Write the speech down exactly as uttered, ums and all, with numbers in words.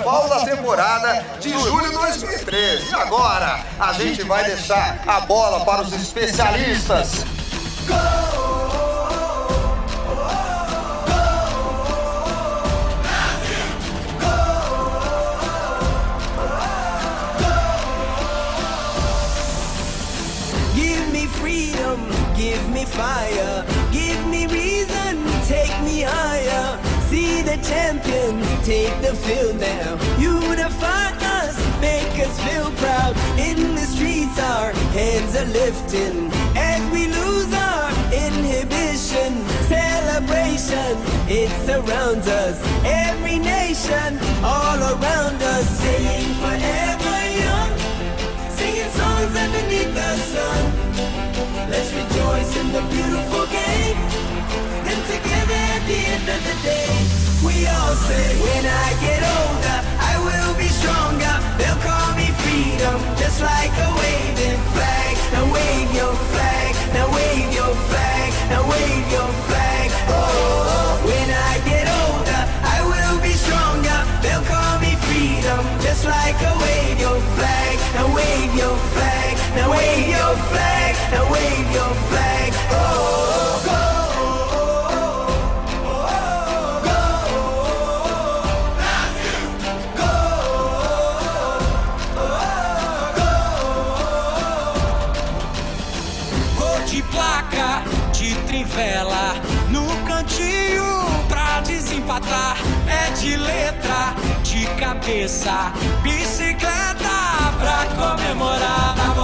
carnaval da temporada de julho de dois mil e treze. E agora, a gente vai deixar a bola para os especialistas. Give me fire, give me reason, take me higher. See the champions take the field now. Unify us, make us feel proud. In the streets our hands are lifting as we lose our inhibition. Celebration, it surrounds us. Every nation, all around us. Singing forever young, singing songs underneath the sun. Let's rejoice in the beautiful game. And together at the end of the day, we all say, when I get older, I will be stronger. They'll call me freedom, just like a waving flag. Now wave your flag, now wave your flag, now wave your flag. Oh, when I get older, I will be stronger. They'll call me freedom, just like a wave your flag. Now wave your flag, now wave your flag, now wave your flag. Oh, go. Trivela no cantinho pra desempatar. É de letra, de cabeça, bicicleta pra comemorar.